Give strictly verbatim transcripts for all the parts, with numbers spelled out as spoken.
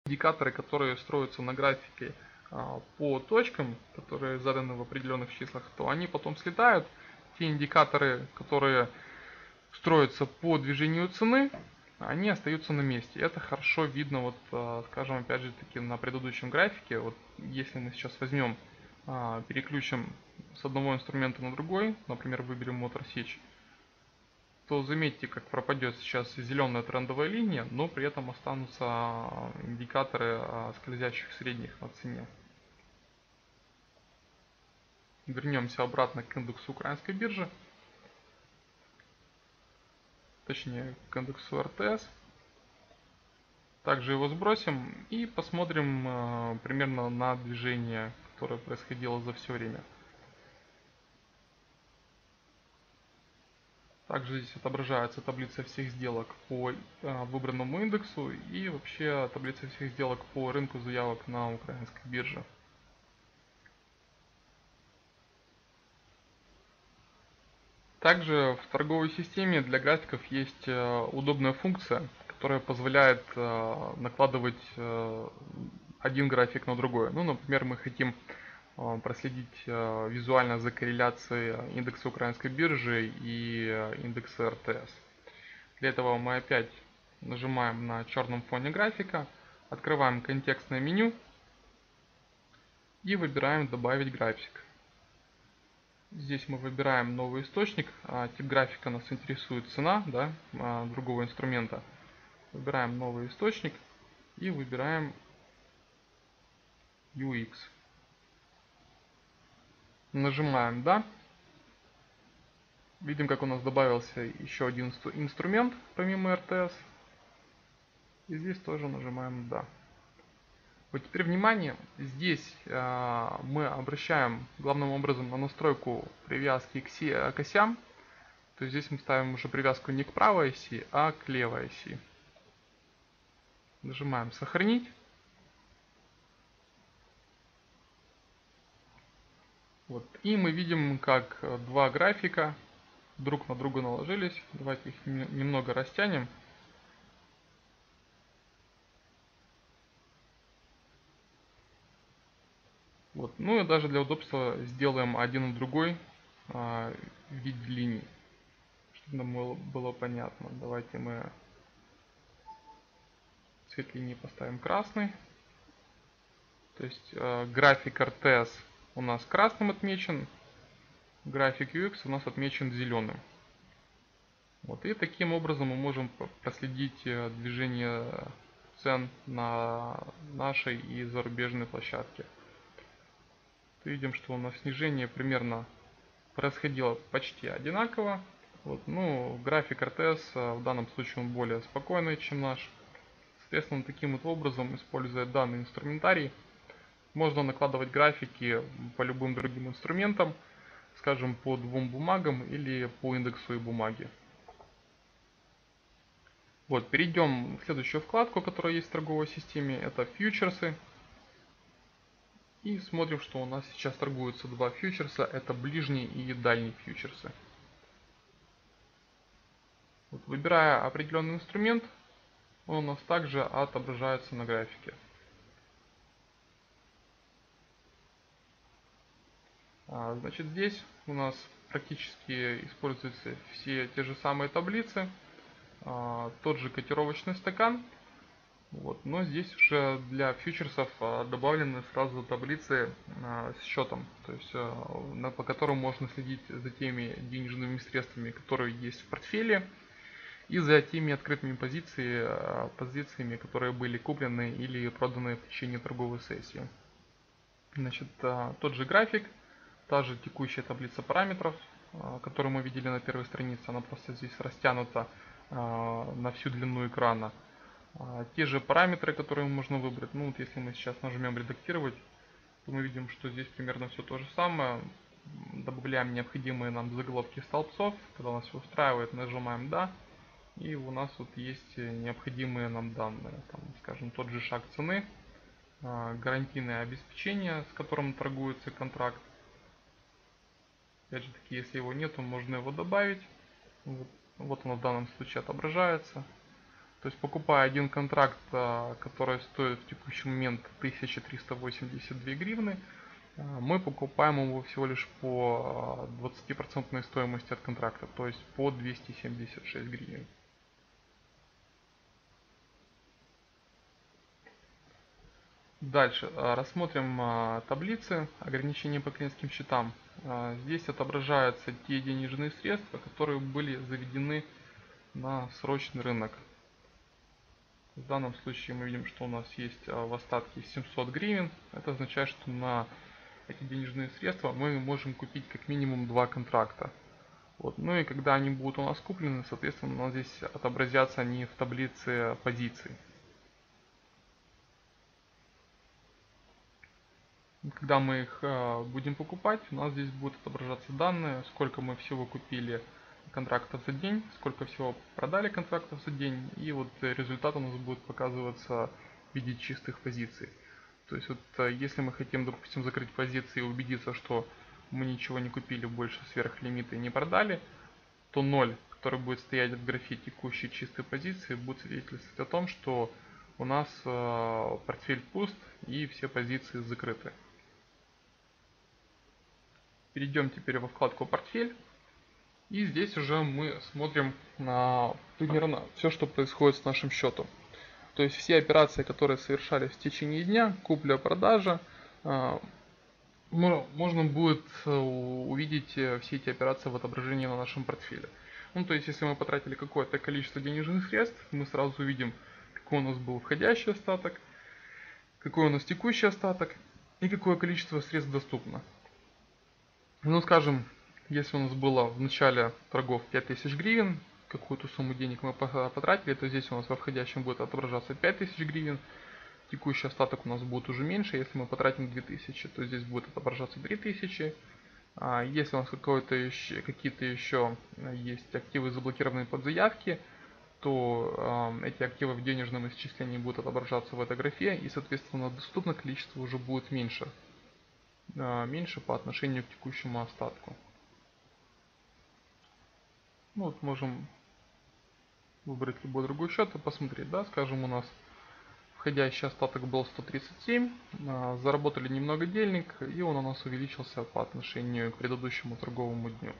индикаторы, которые строятся на графике по точкам, которые заданы в определенных числах, то они потом слетают. Те индикаторы, которые строятся по движению цены, они остаются на месте. Это хорошо видно, вот, скажем, опять же таки на предыдущем графике. Вот если мы сейчас возьмем, переключим с одного инструмента на другой, например, выберем Motor Switch, то заметьте, как пропадет сейчас зеленая трендовая линия, но при этом останутся индикаторы скользящих средних на цене. Вернемся обратно к индексу украинской биржи, точнее к индексу эр тэ эс. Также его сбросим и посмотрим примерно на движение, которое происходило за все время. Также здесь отображается таблица всех сделок по выбранному индексу и вообще таблица всех сделок по рынку заявок на украинской бирже. Также в торговой системе для графиков есть удобная функция, которая позволяет накладывать один график на другой. Ну, например, мы хотим проследить визуально за корреляцией индекса украинской биржи и индекса эр тэ эс. Для этого мы опять нажимаем на черном фоне графика, открываем контекстное меню и выбираем «Добавить график». Здесь мы выбираем новый источник, тип графика нас интересует цена, да, другого инструмента. Выбираем новый источник и выбираем ю икс. Нажимаем «Да». Видим, как у нас добавился еще один инструмент помимо эр тэ эс. И здесь тоже нажимаем «Да». Вот теперь внимание, здесь э, мы обращаем главным образом на настройку привязки к, к осям. То есть здесь мы ставим уже привязку не к правой оси, а к левой оси. Нажимаем «Сохранить». Вот. И мы видим, как два графика друг на друга наложились. Давайте их немного растянем. Вот. Ну и даже для удобства сделаем один и другой а, в виде линий, чтобы нам было, было понятно. Давайте мы цвет линии поставим красный. То есть э, график эр тэ эс у нас красным отмечен, график ю икс у нас отмечен зеленым. Вот. И таким образом мы можем проследить движение цен на нашей и зарубежной площадке. Видим, что у нас снижение примерно происходило почти одинаково. Вот. Ну, график эр тэ эс в данном случае он более спокойный, чем наш. Соответственно, таким вот образом, используя данный инструментарий, можно накладывать графики по любым другим инструментам, скажем, по двум бумагам или по индексу и бумаге. Вот, перейдем в следующую вкладку, которая есть в торговой системе, это фьючерсы. И смотрим, что у нас сейчас торгуются два фьючерса, это ближний и дальний фьючерсы. Вот, выбирая определенный инструмент, он у нас также отображается на графике. А, значит, здесь у нас практически используются все те же самые таблицы, а, тот же котировочный стакан. Вот. Но здесь уже для фьючерсов добавлены сразу таблицы с счетом, то есть по которым можно следить за теми денежными средствами, которые есть в портфеле, и за теми открытыми позициями, позициями, которые были куплены или проданы в течение торговой сессии. Значит, тот же график, та же текущая таблица параметров, которую мы видели на первой странице, она просто здесь растянута на всю длину экрана. Те же параметры, которые можно выбрать. Ну вот если мы сейчас нажмем редактировать, то мы видим, что здесь примерно все то же самое. Добавляем необходимые нам заголовки столбцов. Когда нас все устраивает, нажимаем «Да». И у нас вот есть необходимые нам данные. Там, скажем, тот же шаг цены, гарантийное обеспечение, с которым торгуется контракт. Опять же таки, если его нет, то можно его добавить. Вот, вот оно в данном случае отображается. То есть покупая один контракт, который стоит в текущий момент тысяча триста восемьдесят две гривны, мы покупаем его всего лишь по двадцати процентной стоимости от контракта, то есть по двести семьдесят шесть гривен. Дальше рассмотрим таблицы ограничений по клиентским счетам. Здесь отображаются те денежные средства, которые были заведены на срочный рынок. В данном случае мы видим, что у нас есть в остатке семьсот гривен. Это означает, что на эти денежные средства мы можем купить как минимум два контракта. Вот. Ну и когда они будут у нас куплены, соответственно, у нас здесь отобразятся они в таблице позиций. Когда мы их будем покупать, у нас здесь будут отображаться данные, сколько мы всего купили контрактов за день, сколько всего продали контрактов за день, и вот результат у нас будет показываться в виде чистых позиций. То есть вот если мы хотим, допустим, закрыть позиции и убедиться, что мы ничего не купили больше сверх лимита и не продали, то ноль, который будет стоять в графе текущей чистой позиции, будет свидетельствовать о том, что у нас портфель пуст и все позиции закрыты. Перейдем теперь во вкладку «Портфель». И здесь уже мы смотрим на примерно все, что происходит с нашим счетом. То есть все операции, которые совершались в течение дня, купля-продажа, можно будет увидеть все эти операции в отображении на нашем портфеле. Ну, то есть, если мы потратили какое-то количество денежных средств, мы сразу увидим, какой у нас был входящий остаток, какой у нас текущий остаток и какое количество средств доступно. Ну, скажем, если у нас было в начале торгов пять тысяч гривен, какую-то сумму денег мы потратили, то здесь у нас во входящем будет отображаться пять тысяч гривен. Текущий остаток у нас будет уже меньше. Если мы потратим две тысячи, то здесь будет отображаться три тысячи. Если у нас какие-то еще, какие-то еще есть активы, заблокированные под заявки, то эти активы в денежном исчислении будут отображаться в этой графе, и, соответственно, доступное количество уже будет меньше. Меньше по отношению к текущему остатку. Ну, вот можем выбрать любой другой счет и посмотреть, да, скажем, у нас входящий остаток был сто тридцать семь, заработали немного денег, и он у нас увеличился по отношению к предыдущему торговому дню.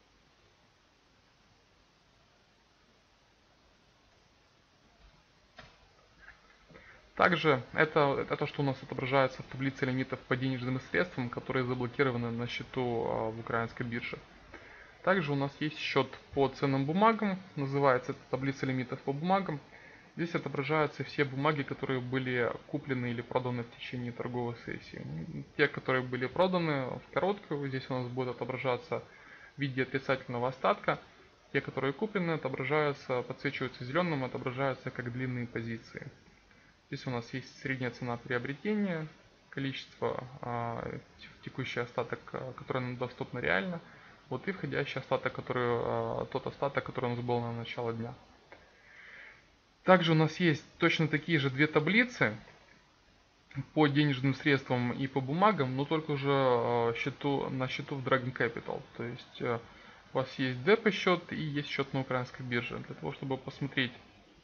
Также это, это то, что у нас отображается в таблице лимитов по денежным средствам, которые заблокированы на счету в украинской бирже. Также у нас есть счет по ценным бумагам, называется это таблица лимитов по бумагам. Здесь отображаются все бумаги, которые были куплены или проданы в течение торговой сессии. Те, которые были проданы в короткую, здесь у нас будет отображаться в виде отрицательного остатка. Те, которые куплены, отображаются, подсвечиваются зеленым, отображаются как длинные позиции. Здесь у нас есть средняя цена приобретения, количество, текущий остаток, который нам доступно реально. Вот и входящий остаток, который, тот остаток, который у нас был на начало дня. Также у нас есть точно такие же две таблицы по денежным средствам и по бумагам, но только уже счету, на счету в Dragon Capital. То есть у вас есть депо счет и есть счет на украинской бирже. Для того, чтобы посмотреть,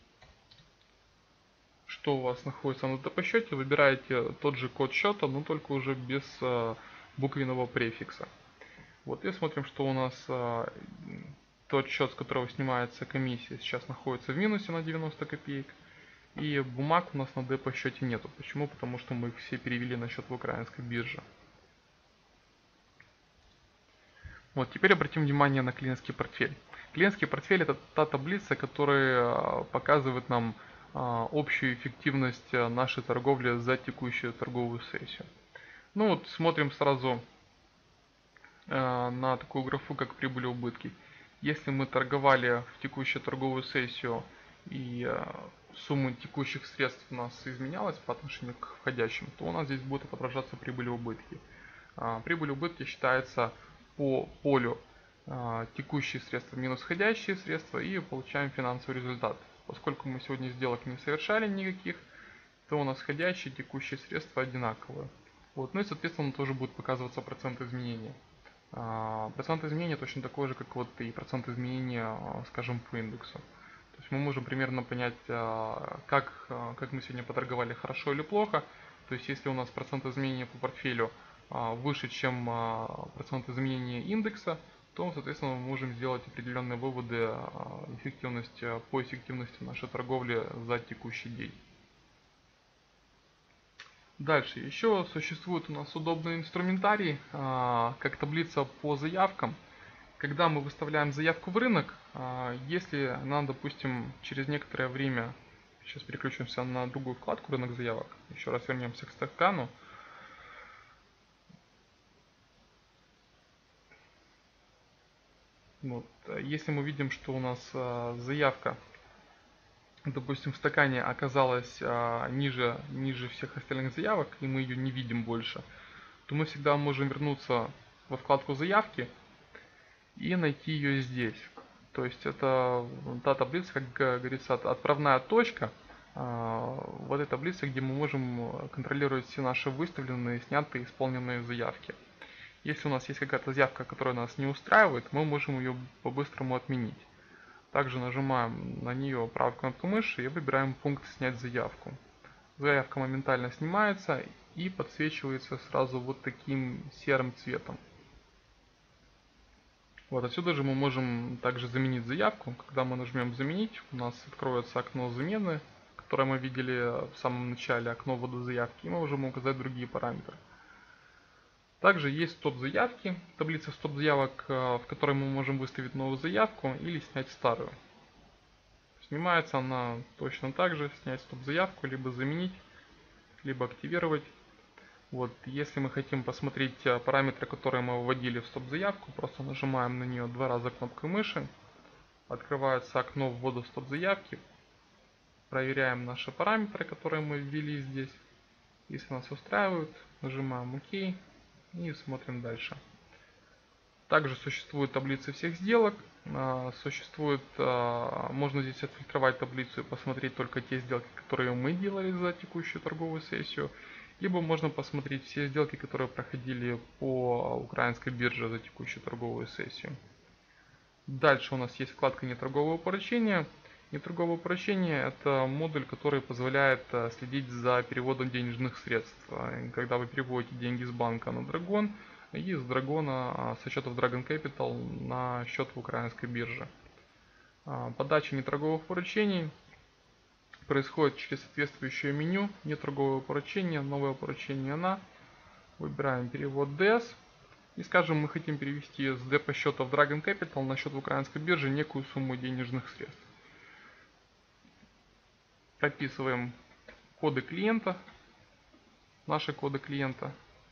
что у вас находится на депо счете, выбираете тот же код счета, но только уже без буквенного префикса. Вот и смотрим, что у нас тот счет, с которого снимается комиссия, сейчас находится в минусе на девяносто копеек. И бумаг у нас на депо счете нету. Почему? Потому что мы их все перевели на счет в украинской бирже. Вот, теперь обратим внимание на клиентский портфель. Клиентский портфель — это та таблица, которая показывает нам общую эффективность нашей торговли за текущую торговую сессию. Ну вот, смотрим сразу на такую графу, как прибыль и убытки. Если мы торговали в текущую торговую сессию и сумма текущих средств у нас изменялась по отношению к входящим, то у нас здесь будет отображаться прибыль и убытки. Прибыль и убытки считается по полю текущие средства минус входящие средства, и получаем финансовый результат. Поскольку мы сегодня сделок не совершали никаких, то у нас входящие и текущие средства одинаковые. Вот. Ну и соответственно тоже будет показываться процент изменения. Процент изменения точно такой же, как вот и процент изменения, скажем, по индексу. То есть мы можем примерно понять, как, как мы сегодня поторговали, хорошо или плохо. То есть если у нас процент изменения по портфелю выше, чем процент изменения индекса, то, соответственно, мы можем сделать определенные выводы эффективности, по эффективности нашей торговли за текущий день. Дальше. Еще существует у нас удобный инструментарий, как таблица по заявкам. Когда мы выставляем заявку в рынок, если нам, допустим, через некоторое время, сейчас переключимся на другую вкладку «Рынок заявок», еще раз вернемся к стакану. Вот. Если мы видим, что у нас заявка, допустим, в стакане оказалась ниже, ниже всех остальных заявок, и мы ее не видим больше, то мы всегда можем вернуться во вкладку «Заявки» и найти ее здесь. То есть это та таблица, как говорится, отправная точка в этой таблице, где мы можем контролировать все наши выставленные, снятые, исполненные заявки. Если у нас есть какая-то заявка, которая нас не устраивает, мы можем ее по-быстрому отменить. Также нажимаем на нее правой кнопкой мыши и выбираем пункт «Снять заявку». Заявка моментально снимается и подсвечивается сразу вот таким серым цветом. Вот отсюда же мы можем также заменить заявку. Когда мы нажмем «Заменить», у нас откроется окно замены, которое мы видели в самом начале, окно ввода заявки, и мы можем указать другие параметры. Также есть стоп-заявки, таблица стоп-заявок, в которой мы можем выставить новую заявку или снять старую. Снимается она точно так же, снять стоп-заявку, либо заменить, либо активировать. Вот, если мы хотим посмотреть параметры, которые мы вводили в стоп-заявку, просто нажимаем на нее два раза кнопкой мыши, открывается окно ввода стоп-заявки, проверяем наши параметры, которые мы ввели здесь. Если нас устраивают, нажимаем ОК и смотрим дальше. Также существует таблицы всех сделок. Существует, можно здесь отфильтровать таблицу и посмотреть только те сделки, которые мы делали за текущую торговую сессию. Либо можно посмотреть все сделки, которые проходили по украинской бирже за текущую торговую сессию. Дальше у нас есть вкладка «Неторговые поручения». Неторговые поручения – это модуль, который позволяет следить за переводом денежных средств. Когда вы переводите деньги с банка на Dragon и с Dragon, со счетов Dragon Capital на счет в украинской бирже. Подача неторговых поручений происходит через соответствующее меню. Неторговое поручение, новое поручение на. Выбираем перевод ди эс. И скажем, мы хотим перевести с депо счета в Dragon Capital на счет в украинской бирже некую сумму денежных средств. Прописываем коды клиента, наши коды клиента.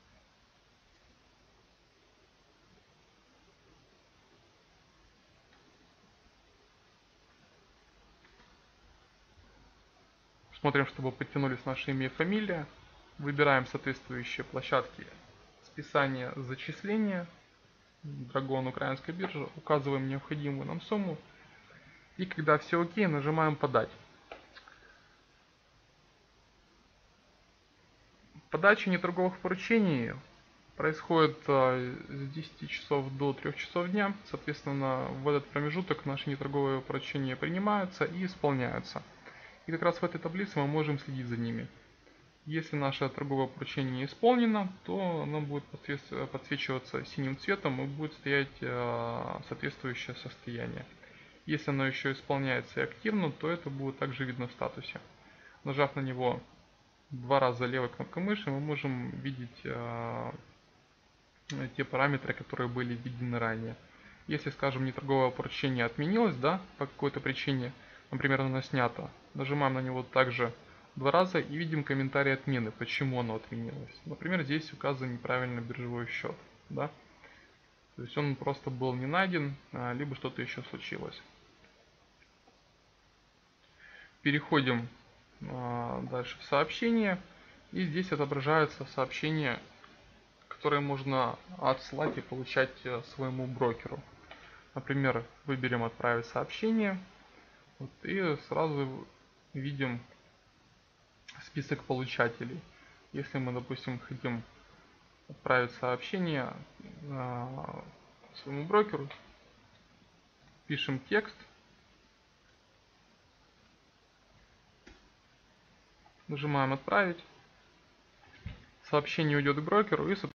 Смотрим, чтобы подтянулись наше имя и фамилия. Выбираем соответствующие площадки списания, зачисления. Dragon, украинская биржа. Указываем необходимую нам сумму. И когда все окей, нажимаем «Подать». Подача неторговых поручений происходит с десяти часов до трёх часов дня. Соответственно, в этот промежуток наши неторговые поручения принимаются и исполняются. И как раз в этой таблице мы можем следить за ними. Если наше торговое поручение исполнено, то оно будет подсвечиваться синим цветом и будет стоять соответствующее состояние. Если оно еще исполняется и активно, то это будет также видно в статусе. Нажав на него два раза левой кнопкой мыши, мы можем видеть те параметры, которые были введены ранее. Если, скажем, неторговое поручение отменилось, да, по какой-то причине, например, оно снято, нажимаем на него также два раза и видим комментарий отмены, почему оно отменилось. Например, здесь указан неправильно биржевой счет, да. То есть он просто был не найден, либо что-то еще случилось. Переходим дальше в сообщения, и здесь отображаются сообщения, которые можно отсылать и получать своему брокеру. Например, выберем «Отправить сообщение», вот, и сразу видим список получателей. Если мы, допустим, хотим отправить сообщение своему брокеру, пишем текст, Нажимаем отправить. Сообщение уйдет к брокеру и,